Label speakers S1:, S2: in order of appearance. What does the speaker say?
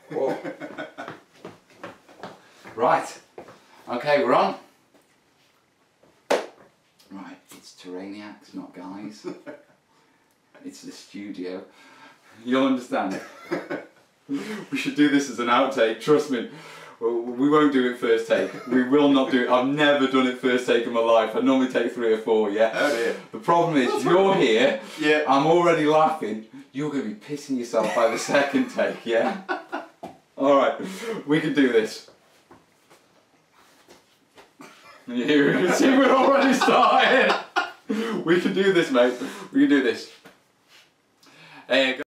S1: Whoa. Right. Okay, we're on. Right, it's Terraniacs, not guys. It's the studio. You'll understand. We should do this as an outtake, trust me. We won't do it first take. We will not do it. I've never done it first take in my life. I normally take 3 or 4, yeah?
S2: Oh dear.
S1: The problem is, you're here,
S2: yeah.
S1: I'm already laughing, you're going to be pissing yourself by the second take, yeah? Alright, we can do this. You can see we're already started. We can do this, mate. We can do this.